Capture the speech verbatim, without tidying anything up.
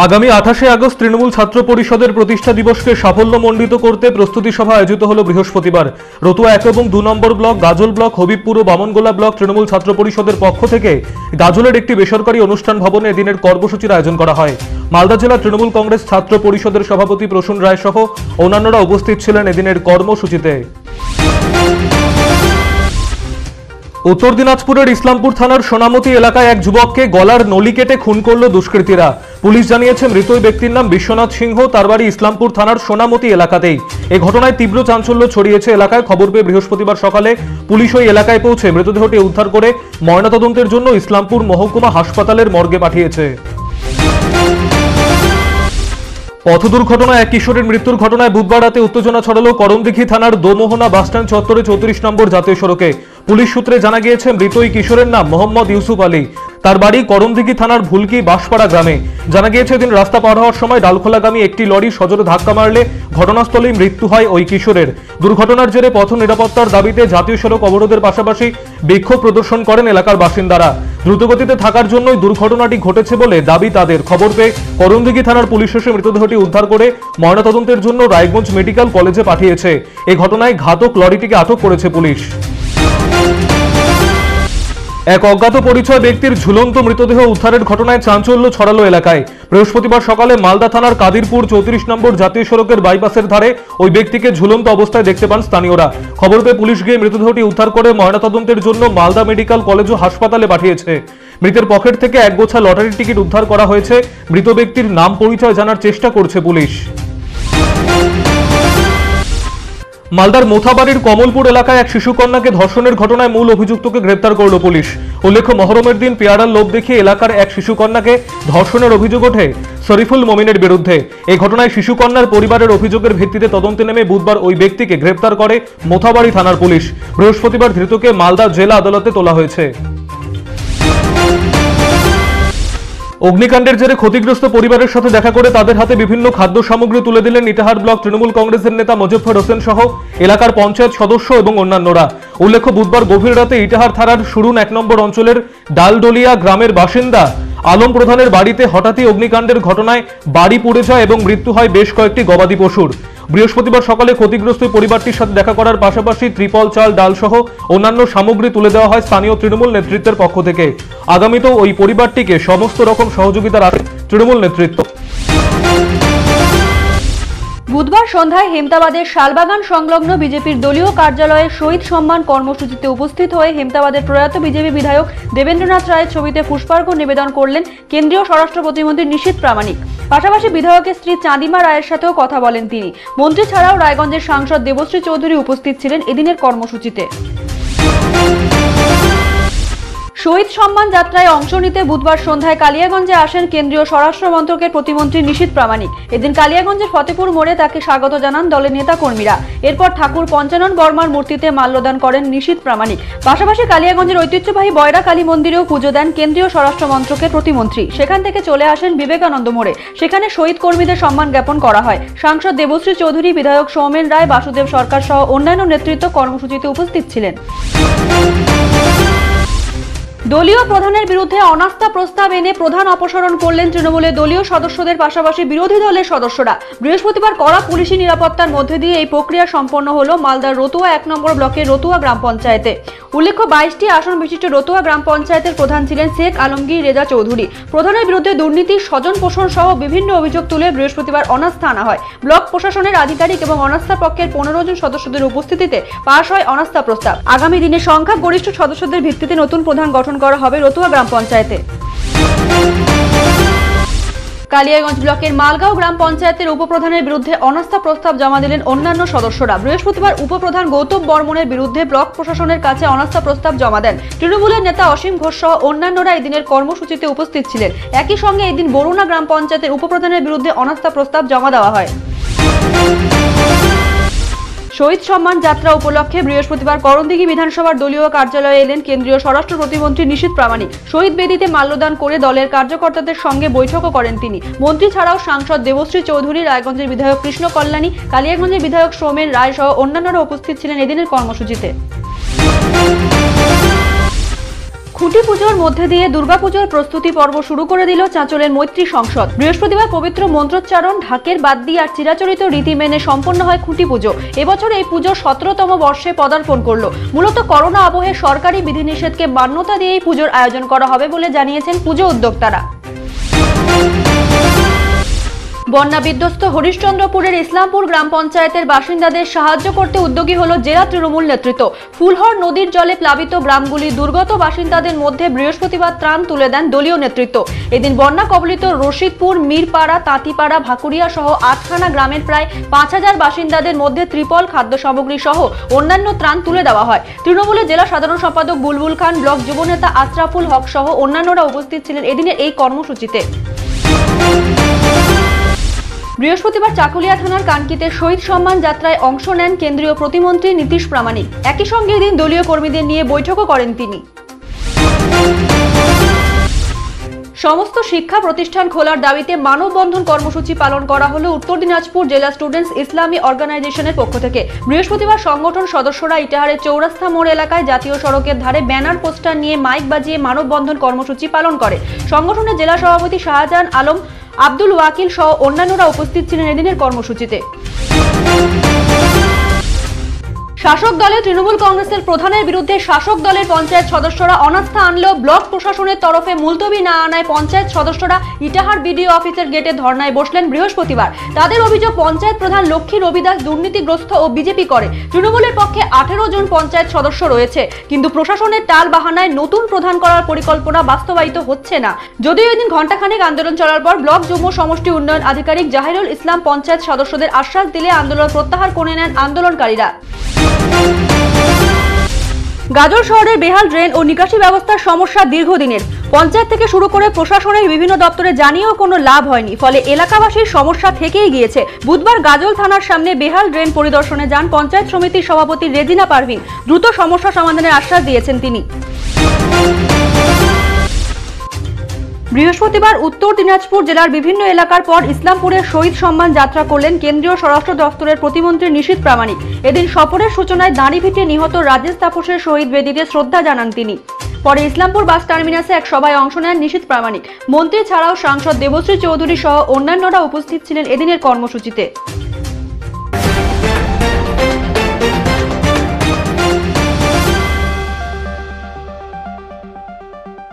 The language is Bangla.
আগামী আঠাশে আগস্ট তৃণমূল ছাত্র পরিষদের প্রতিষ্ঠা দিবসকে সাফল্যমণ্ডিত করতে প্রস্তুতি সভা আয়োজিত হল বৃহস্পতিবার। রতুয়া এক এবং দু নম্বর ব্লক, গাজল ব্লক, হবিবপুর ও বামনগোলা ব্লক তৃণমূল ছাত্র পরিষদের পক্ষ থেকে গাজলের একটি বেসরকারি অনুষ্ঠান ভবনে এদিনের কর্মসূচির আয়োজন করা হয়। মালদা জেলা তৃণমূল কংগ্রেস ছাত্র পরিষদের সভাপতি প্রসূন রায় সহ অন্যান্যরা উপস্থিত ছিলেন এদিনের কর্মসূচিতে। উত্তর দিনাজপুরের ইসলামপুর থানার সোনামতি এলাকায় এক যুবককে গলার নলি কেটে খুন করল দুষ্কৃতীরা। পুলিশ জানিয়েছে মৃত ব্যক্তির নাম বিশ্বনাথ সিংহ, তার বাড়ি ইসলামপুর থানার সোনামতি এলাকাতেই। এই ঘটনায় তীব্র চাঞ্চল্য ছড়িয়েছে এলাকায়। খবর পেয়ে বৃহস্পতিবার সকালে পুলিশ ওই এলাকায় পৌঁছে মৃতদেহটি উদ্ধার করে ময়নাতদন্তের জন্য ইসলামপুর মহকুমা হাসপাতালের মর্গে পাঠিয়েছে। পথ দুর্ঘটনায় এক কিশোরের মৃত্যুর ঘটনায় বুধবার রাতে উত্তেজনা ছড়ালো করমদিঘি থানার দোমোহনা বাসস্ট্যান্ড চত্বরে চৌত্রিশ নম্বর জাতীয় সড়কে। পুলিশ সূত্রে জানা গিয়েছে মৃত ওই কিশোরের নাম মোহাম্মদ ইউসুফ আলী। তার বাড়ি করমদিঘি থানার ভুলকি বাঁশপাড়া গ্রামে। জানা গিয়েছে দিন রাস্তা পার হওয়ার সময় ডালখোলাগামী একটি লরি সজোরে ধাক্কা মারলে ঘটনাস্থলেই মৃত্যু হয় ওই কিশোরের। দুর্ঘটনার জেরে পথ নিরাপত্তার দাবিতে জাতীয় সড়ক অবরোধের পাশাপাশি বিক্ষোভ প্রদর্শন করেন এলাকার বাসিন্দারা। দ্রুতগতিতে থাকার জন্যই দুর্ঘটনাটি ঘটেছে বলে দাবি তাদের। খবর পেয়ে করমদিঘি থানার পুলিশ এসে মৃতদেহটি উদ্ধার করে ময়নাতদন্তের জন্য রায়গঞ্জ মেডিকেল কলেজে পাঠিয়েছে। এই ঘটনায় ঘাতক লরিটিকে আটক করেছে পুলিশ। এক অজ্ঞাত পরিচয় ব্যক্তির ঝুলন্ত মৃতদেহ উদ্ধারের ঘটনায় চাঞ্চল্য ছড়ালো এলাকায়। বৃহস্পতিবার সকালে মালদা থানার কাদিরপুর চৌত্রিশ নম্বর জাতীয় সড়কের বাইপাসের ধারে ওই ব্যক্তিকে ঝুলন্ত অবস্থায় দেখতে পান স্থানীয়রা। খবর পেয়ে পুলিশ গিয়ে মৃতদেহটি উদ্ধার করে ময়নাতদন্তের জন্য মালদা মেডিকেল কলেজ ও হাসপাতালে পাঠিয়েছে। মৃতের পকেট থেকে এক গোছা লটারির টিকিট উদ্ধার করা হয়েছে। মৃত ব্যক্তির নাম পরিচয় জানার চেষ্টা করছে পুলিশ। মালদার মোথাবাড়ির কমলপুর এলাকায় এক শিশুকন্যাকে ধর্ষণের ঘটনায় মূল অভিযুক্তকে গ্রেপ্তার করল পুলিশ। উল্লেখ্য, মহরমের দিন পেয়ারার লোভ দেখিয়ে এলাকার এক শিশুকন্যাকে ধর্ষণের অভিযোগ ওঠে শরীফুল মমিনের বিরুদ্ধে। এই ঘটনায় শিশুকন্যার পরিবারের অভিযোগের ভিত্তিতে তদন্তে নেমে বুধবার ওই ব্যক্তিকে গ্রেপ্তার করে মোথাবাড়ি থানার পুলিশ। বৃহস্পতিবার ধৃতকে মালদা জেলা আদালতে তোলা হয়েছে। অগ্নিকাণ্ডের জেরে ক্ষতিগ্রস্ত পরিবারের সাথে দেখা করে তাদের হাতে বিভিন্ন খাদ্য সামগ্রী তুলে দিলেন ইটাহার ব্লক তৃণমূল কংগ্রেসের নেতা মোজাফফর হোসেন সহ এলাকার পঞ্চায়েত সদস্য এবং অন্যান্যরা। উল্লেখ্য, বুধবার গভীর রাতে ইটাহার থানার সুরুন এক নম্বর অঞ্চলের ডালডলিয়া গ্রামের বাসিন্দা আলম প্রধানের বাড়িতে হঠাৎই অগ্নিকাণ্ডের ঘটনায় বাড়ি পুড়ে যায় এবং মৃত্যু হয় বেশ কয়েকটি গবাদি পশুর। বৃহস্পতিবার সকালে ক্ষতিগ্রস্ত পরিবারটির সাথে দেখা করার পাশাপাশি ত্রিপল, চাল, ডাল সহ অন্যান্য সামগ্রী তুলে দেওয়া হয় স্থানীয় তৃণমূল নেতৃত্বের পক্ষ থেকে। আগামীতেও ওই পরিবারটিকে সমস্ত রকম সহযোগিতা রাখে তৃণমূল নেতৃত্ব। বুধবার সন্ধ্যায় হেমতাবাদের শালবাগান সংলগ্ন বিজেপির দলীয় কার্যালয়ে শহীদ সম্মান কর্মসূচিতে উপস্থিত হয়ে হেমতাবাদের প্রয়াত বিজেপি বিধায়ক দেবেন্দ্রনাথ রায়ের ছবিতে পুষ্পার্ঘ্য নিবেদন করলেন কেন্দ্রীয় স্বরাষ্ট্র প্রতিমন্ত্রী নিশীথ প্রামাণিক। পাশাপাশি বিধায়কের স্ত্রী চাঁদিমা রায়ের সাথেও কথা বলেন তিনি। মন্ত্রী ছাড়াও রায়গঞ্জের সাংসদ দেবশ্রী চৌধুরী উপস্থিত ছিলেন এদিনের কর্মসূচিতে। শহীদ সম্মান যাত্রায় অংশ নিতে বুধবার সন্ধ্যায় কালিয়াগঞ্জে আসেন কেন্দ্রীয় স্বরাষ্ট্র মন্ত্রকের প্রতিমন্ত্রী নিশীথ প্রামাণিক। এদিন কালিয়াগঞ্জের ফতেপুর মোড়ে তাকে স্বাগত জানান দলের নেতা কর্মীরা। এরপর ঠাকুর পঞ্চানন বর্মার মূর্তিতে মাল্যদান করেন নিশীথ প্রামাণিক। পাশাপাশি কালিয়াগঞ্জের ঐতিহ্যবাহী বয়রা কালী মন্দিরেও পুজো দেন কেন্দ্রীয় স্বরাষ্ট্র মন্ত্রকের প্রতিমন্ত্রী। সেখান থেকে চলে আসেন বিবেকানন্দ মোড়ে। সেখানে শহীদ কর্মীদের সম্মান জ্ঞাপন করা হয়। সাংসদ দেবশ্রী চৌধুরী, বিধায়ক সৌমেন রায়, বাসুদেব সরকার সহ অন্যান্য নেতৃত্ব কর্মসূচিতে উপস্থিত ছিলেন। দলীয় প্রধানের বিরুদ্ধে অনাস্থা প্রস্তাব এনে প্রধান অপসারণ করলেন তৃণমূলের দলীয় সদস্যদের পাশাপাশি বিরোধী দলের সদস্যরা। বৃহস্পতিবার কড়া পুলিশি নিরাপত্তার মধ্যে দিয়ে এই প্রক্রিয়া সম্পন্ন হল মালদার রতুয়া এক নম্বর ব্লকের রতুয়া গ্রাম পঞ্চায়েতে। উল্লেখ্য, বাইশটি আসন বিশিষ্ট রতুয়া গ্রাম পঞ্চায়েতের প্রধান ছিলেন শেখ আলমগীর রেজা চৌধুরী। প্রধানের বিরুদ্ধে দুর্নীতি, স্বজন পোষণ সহ বিভিন্ন অভিযোগ তুলে বৃহস্পতিবার অনাস্থা আনা হয়। ব্লক প্রশাসনের আধিকারিক এবং অনাস্থা পক্ষের পনেরো জন সদস্যদের উপস্থিতিতে পাশ হয় অনাস্থা প্রস্তাব। আগামী দিনে সংখ্যা গরিষ্ঠ সদস্যদের ভিত্তিতে নতুন প্রধান গঠন করা হবে রতুয়া গ্রাম পঞ্চায়েতে। কালিয়াগঞ্জ ব্লকের মালগাঁও গ্রাম পঞ্চায়েতের উপপ্রধানের বিরুদ্ধে অনাস্থা প্রস্তাব জমা দিলেন অন্যান্য সদস্যরা। বৃহস্পতিবার উপপ্রধান গৌতম বর্মনের বিরুদ্ধে ব্লক প্রশাসনের কাছে অনাস্থা প্রস্তাব জমা দেন তৃণমূলের নেতা অসীম ঘোষ সহ অন্যান্যরা এদিনের কর্মসূচিতে উপস্থিত ছিলেন। একই সঙ্গে এদিন বরুণা গ্রাম পঞ্চায়েতের উপপ্রধানের বিরুদ্ধে অনাস্থা প্রস্তাব জমা দেওয়া হয়। শহীদ সম্মান যাত্রা উপলক্ষে বৃহস্পতিবার করমদিঘি বিধানসভার দলীয় কার্যালয়ে এলেন কেন্দ্রীয় স্বরাষ্ট্র প্রতিমন্ত্রী নিশীথ প্রামাণিক। শহীদ বেদিতে মাল্যদান করে দলের কার্যকর্তাদের সঙ্গে বৈঠকও করেন তিনি। মন্ত্রী ছাড়াও সাংসদ দেবশ্রী চৌধুরী, রায়গঞ্জের বিধায়ক কৃষ্ণ কল্যাণী, কালিয়াগঞ্জের বিধায়ক সৌমেন রায় সহ অন্যান্যরা উপস্থিত ছিলেন এদিনের কর্মসূচিতে। খুঁটি পুজোর মধ্যে দিয়ে দুর্গাপুজোর প্রস্তুতি পর্ব শুরু করে দিল চাঁচলের মৈত্রী সংসদ। বৃহস্পতিবার পবিত্র মন্ত্রোচ্চারণ, ঢাকের বাদ্যি আর চিরাচরিত রীতি মেনে সম্পন্ন হয় খুঁটি পুজো। এবছর এই পুজো সতেরোতম বর্ষে পদার্পণ করলো। মূলত করোনা আবহে সরকারি বিধিনিষেধকে মান্যতা দিয়ে এই পুজোর আয়োজন করা হবে বলে জানিয়েছেন পুজো উদ্যোক্তারা। বন্যা বিধ্বস্ত হরিশ্চন্দ্রপুরের ইসলামপুর গ্রাম পঞ্চায়েতের বাসিন্দাদের সাহায্য করতে উদ্যোগী হলো জেলা তৃণমূল নেতৃত্ব। ফুলহর নদীর জলে প্লাবিত গ্রামগুলি দুর্গত বাসিন্দাদের মধ্যে বৃহস্পতিবার ত্রাণ তুলে দেন দলীয় নেতৃত্ব। এদিন বন্যা কবলিত রশিদপুর, মিরপাড়া, তাঁতিপাড়া, ভাকুরিয়া সহ আটখানা গ্রামের প্রায় পাঁচ হাজার বাসিন্দাদের মধ্যে ত্রিপল, খাদ্য সামগ্রী সহ অন্যান্য ত্রাণ তুলে দেওয়া হয়। তৃণমূলের জেলা সাধারণ সম্পাদক বুলবুল খান, ব্লক যুবনেতা আশরাফুল হক সহ অন্যান্যরা উপস্থিত ছিলেন এদিনের এই কর্মসূচিতে। বৃহস্পতিবার চাকুলিয়া থানার কানকিতে শহীদ সম্মান যাত্রায় অংশ নেন কেন্দ্রীয় প্রতিমন্ত্রী নীতিশ প্রামাণিক। একই সঙ্গে এদিন দলীয় কর্মীদের নিয়ে বৈঠকও করেন তিনি। সমস্ত শিক্ষা প্রতিষ্ঠান খোলার দাবিতে মানববন্ধন কর্মসূচি পালন করা হলো উত্তর দিনাজপুর জেলা স্টুডেন্টস ইসলামী অর্গানাইজেশনের পক্ষ থেকে। বৃহস্পতিবার সংগঠন সদস্যরা ইটাহারের চৌরাস্তা মোড় এলাকায় জাতীয় সড়কের ধারে ব্যানার পোস্টার নিয়ে মাইক বাজিয়ে মানববন্ধন কর্মসূচি পালন করে। সংগঠনের জেলা সভাপতি শাহজাহান আলম, আব্দুল ওয়াকিল সহ অন্যান্যরা উপস্থিত ছিলেন এদিনের কর্মসূচিতে। শাসক দলের তৃণমূল কংগ্রেসের প্রধানের বিরুদ্ধে শাসক দলের পঞ্চায়েত সদস্যরা অনাস্থা আনলেও ব্লক প্রশাসনের তরফে মুলতবি না আনায় পঞ্চায়েত সদস্যরা ইটাহার বিডিও অফিসের গেটে ধর্নায় বসলেন বৃহস্পতিবার। তাদের অভিযোগ, পঞ্চায়েত প্রধান লক্ষ্মী রবিদাস দুর্নীতিগ্রস্ত ও বিজেপি করে। তৃণমূলের পক্ষে আঠেরো জন পঞ্চায়েত সদস্য রয়েছে, কিন্তু প্রশাসনের টাল বাহানায় নতুন প্রধান করার পরিকল্পনা বাস্তবায়িত হচ্ছে না। যদিও এদিন ঘণ্টাখানেক আন্দোলন চলার পর ব্লক যুগ্ম সমষ্টি উন্নয়ন আধিকারিক জাহিরুল ইসলাম পঞ্চায়েত সদস্যদের আশ্বাস দিলে আন্দোলন প্রত্যাহার করে নেন আন্দোলনকারীরা। গাজল শহরের বেহাল ড্রেন ও নিকাশি ব্যবস্থার সমস্যা দীর্ঘদিনের। পঞ্চায়েত থেকে শুরু করে প্রশাসনের বিভিন্ন দপ্তরে জানিয়েও কোনো লাভ হয়নি, ফলে এলাকাবাসীর সমস্যা থেকেই গিয়েছে। বুধবার গাজল থানার সামনে বেহাল ড্রেন পরিদর্শনে যান পঞ্চায়েত সমিতির সভাপতি রেজিনা পারভিন। দ্রুত সমস্যা সমাধানের আশ্বাস দিয়েছেন তিনি। বৃহস্পতিবার উত্তর দিনাজপুর জেলার বিভিন্ন এলাকার পর ইসলামপুরের শহীদ সম্মান যাত্রা করলেন কেন্দ্রীয় স্বরাষ্ট্র দপ্তরের প্রতিমন্ত্রী নীতিশ প্রামাণিক। এদিন সফরের সূচনায় দাঁড়িভিটে নিহত রাজেশ তাপসের শহীদ বেদিতে শ্রদ্ধা জানান তিনি। পরে ইসলামপুর বাস টার্মিনাসে এক সভায় অংশ নেন নীতিশ প্রামাণিক। মন্ত্রী ছাড়াও সাংসদ দেবশ্রী চৌধুরী সহ অন্যান্যরা উপস্থিত ছিলেন এদিনের কর্মসূচিতে।